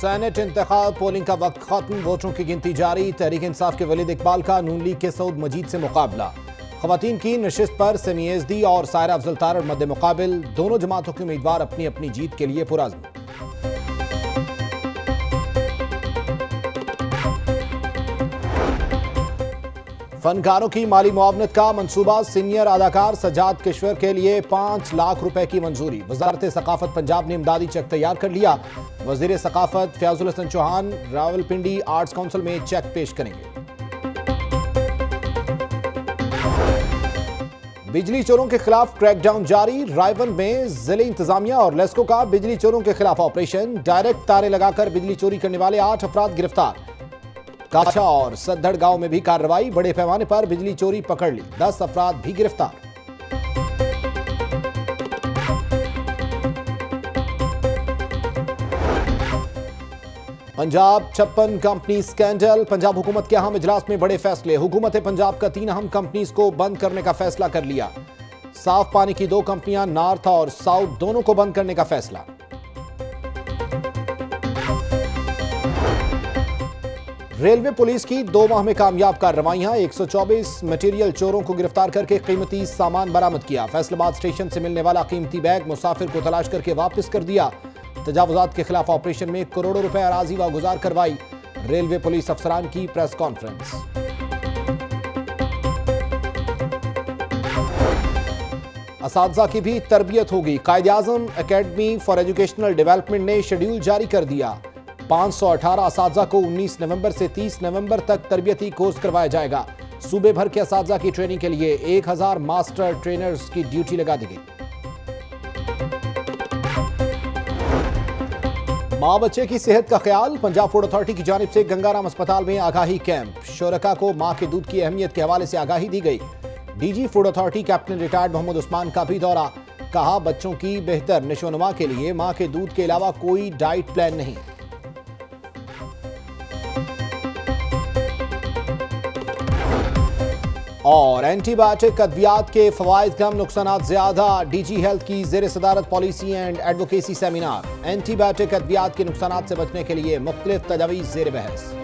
Senate इंतखाब polling का वक्त खत्म, वोटों की गिनती जारी। तहरीक इंसाफ के वलीद इकबाल का नून लीग के सऊद मजीद से मुकाबला। खवातीन की नशिस्त पर सेमी एसडी और सायरा अफजल तारड़ मद्दे मुकाबिल। दोनों जमातों के उम्मीदवार अपनी अपनी जीत के लिए पुरअज़्म। फनकारों की माली मुआवनत का मंसूबा। सीनियर अदाकार सज्जाद किश्वर के लिए 5 लाख रुपए की मंजूरी। वजारत सकाफत पंजाब ने इमदादी चेक तैयार कर लिया। वजीर सकाफत फयाजुल हसन चौहान रावलपिंडी आर्ट्स काउंसिल में चेक पेश करेंगे। बिजली चोरों के खिलाफ क्रैकडाउन जारी। रायबन में जिले इंतजामिया और लेस्को का बिजली चोरों के खिलाफ ऑपरेशन। डायरेक्ट तारे लगाकर बिजली चोरी करने वाले 8 अफराद गिरफ्तार। काछा और सद्दड़ गांव में भी कार्रवाई। बड़े पैमाने पर बिजली चोरी पकड़ ली। 10 अफराद भी गिरफ्तार। Punjab 56 company scandal. पंजाब हुकूमत के अहम इजलास में बड़े फैसले। हुकूमत पंजाब का 3 अहम कंपनीज को बंद करने का फैसला कर लिया। साफ पानी की 2 कंपनियां नॉर्थ और साउथ दोनों को बंद करने का फैसला। रेलवे पुलिस की 2 माह में कामयाब कार्रवाइयां। 124 मटेरियल चोरों को गिरफ्तार करके कीमती सामान बरामद किया। फैसलाबाद स्टेशन से मिलने वाला कीमती बैग मुसाफिर को तलाश करके वापस कर दिया। तजावुजात के खिलाफ ऑपरेशन में करोड़ों रुपए अराजी वागुजार करवाई। रेलवे पुलिस अफसरान की प्रेस कॉन्फ्रेंस। असातिज़ा की भी तरबियत होगी। Quaid-e-Azam academy for educational development ने शेड्यूल जारी कर दिया। 518 असातिज़ा को 19 नवंबर से 30 नवंबर तक तरबियती कोर्स करवाया जाएगा। सूबे भर के असातिज़ा की ट्रेनिंग के लिए 1000 मास्टर ट्रेनर्स की ड्यूटी लगा दी गई। माँ बच्चे की सेहत का ख्याल। पंजाब फूड अथॉरिटी की जानिब से गंगाराम अस्पताल में आगाही कैंप। शुरका को माँ के दूध की अहमियत के हवाले से आगाही दी गई। DG food authority captain retired Mohammad Usman का भी दौरा। कहा, बच्चों की बेहतर नशोनुमा के लिए माँ के दूध के अलावा कोई डाइट प्लान नहीं। और एंटीबायोटिक अद्वियात के फवाइद कम, नुकसानात ज्यादा। डीजी हेल्थ की ज़ेर सदारत policy and advocacy seminar. Antibiotic अद्वियात के नुकसानात से बचने के लिए मुख्तलिफ तजावीज़ ज़ेर बहस।